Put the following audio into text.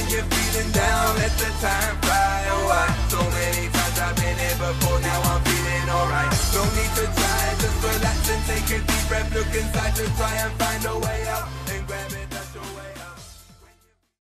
you're feeling down, let the time fly. Oh, so many times I've been here before, now I'm feeling alright. No need to try, just relax and take a deep breath. Look inside to try and find a way out.